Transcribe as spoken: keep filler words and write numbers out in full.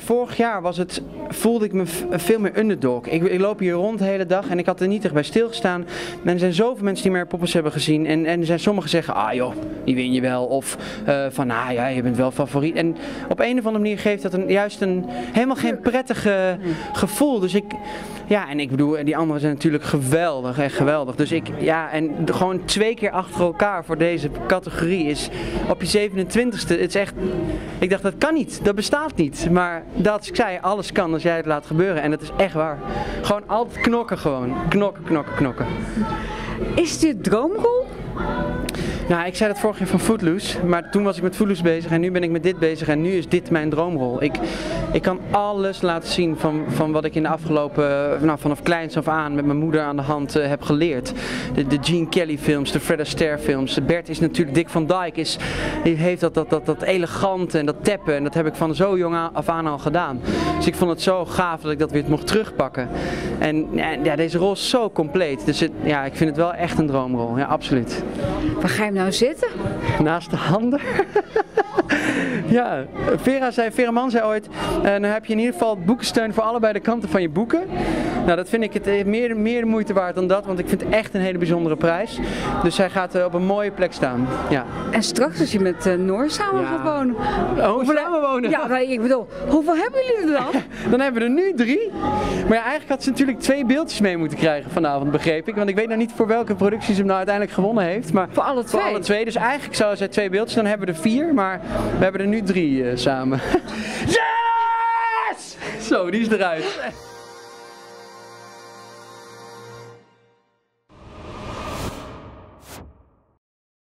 vorig jaar was het, voelde ik me veel meer underdog. Ik, ik loop hier rond de hele dag en ik had er niet echt bij stilgestaan. En er zijn zoveel mensen die Mary Poppins hebben gezien. En, en er zijn sommigen zeggen, ah joh, die win je wel. Of uh, van, ah ja, je bent wel favoriet. En op een of andere manier geeft dat een, juist een helemaal geen prettig uh, gevoel. Dus ik, ja, en ik bedoel, die anderen zijn natuurlijk geweldig, echt geweldig. Dus ik, ja, en gewoon twee keer achter elkaar voor deze categorie is op je zevenentwintigste. Het is echt, ik dacht, dat kan niet, dat bestaat niet. Maar dat ik zei, alles kan als jij het laat gebeuren. En dat is echt waar. Gewoon altijd knokken gewoon. Knokken, knokken, knokken. Is dit droomrol? Nou, ik zei dat vorig jaar van Footloose, maar toen was ik met Footloose bezig en nu ben ik met dit bezig en nu is dit mijn droomrol. Ik, ik kan alles laten zien van, van wat ik in de afgelopen, nou, vanaf kleins af aan met mijn moeder aan de hand uh, heb geleerd. De, de Gene Kelly films, de Fred Astaire films. Bert is natuurlijk, Dick Van Dyke is, die heeft dat, dat, dat, dat elegante en dat tappen en dat heb ik van zo jong af aan al gedaan. Dus ik vond het zo gaaf dat ik dat weer mocht terugpakken. En ja, deze rol is zo compleet, dus het, ja, ik vind het wel echt een droomrol, ja, absoluut. Waar ga je nou zitten? Naast de handen. Ja, Vera zei, Vera Man zei ooit, uh, dan heb je in ieder geval boekensteun voor allebei de kanten van je boeken. Nou, dat vind ik het meer, meer de moeite waard dan dat, want ik vind het echt een hele bijzondere prijs. Dus zij gaat uh, op een mooie plek staan. Ja. En straks als je met uh, Noor samen ja. gaat wonen. Oh, hoeveel samen wonen? Ja, nee, ik bedoel, hoeveel hebben jullie er dan? Dan hebben we er nu drie. Maar ja, eigenlijk had ze natuurlijk twee beeldjes mee moeten krijgen vanavond, begreep ik. Want ik weet nog niet voor welke productie ze hem nou uiteindelijk gewonnen heeft. Maar voor alle twee? Voor alle twee. Dus eigenlijk zou zij twee beeldjes, dan hebben we er vier. Maar we hebben er nu drie uh, samen. Yes! Zo, die is eruit.